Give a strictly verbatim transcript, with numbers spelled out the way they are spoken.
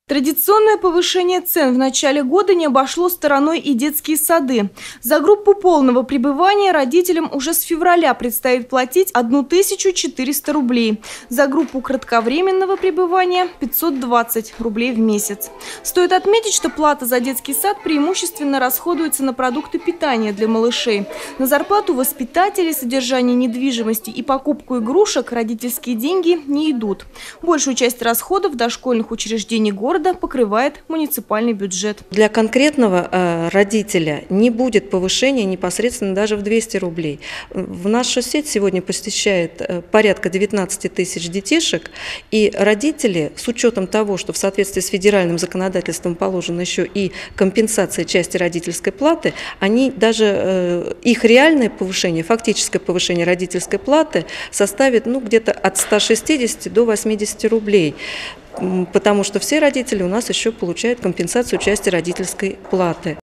Традиционное повышение цен в начале года не обошло стороной и детские сады. За группу полного пребывания родителям уже с февраля предстоит платить тысячу четыреста рублей. За группу кратковременного пребывания – пятьсот двадцать рублей в месяц. Стоит отметить, что плата за детский сад преимущественно расходуется на продукты питания для малышей. На зарплату воспитателей, содержание недвижимости и покупку игрушек родительские деньги не идут. Большую часть расходов дошкольных учреждений города покрывает муниципальный бюджет. Для конкретного э, родителя не будет повышения непосредственно даже в двести рублей. В нашу сеть сегодня посещает э, порядка девятнадцати тысяч детишек, и родители, с учетом того, что в соответствии с федеральным законодательством положена еще и компенсация части родительской платы, они даже э, их реальное повышение, фактическое повышение родительской платы составит ну, где-то от ста шестидесяти до восьмидесяти рублей. Потому что все родители у нас еще получают компенсацию части родительской платы.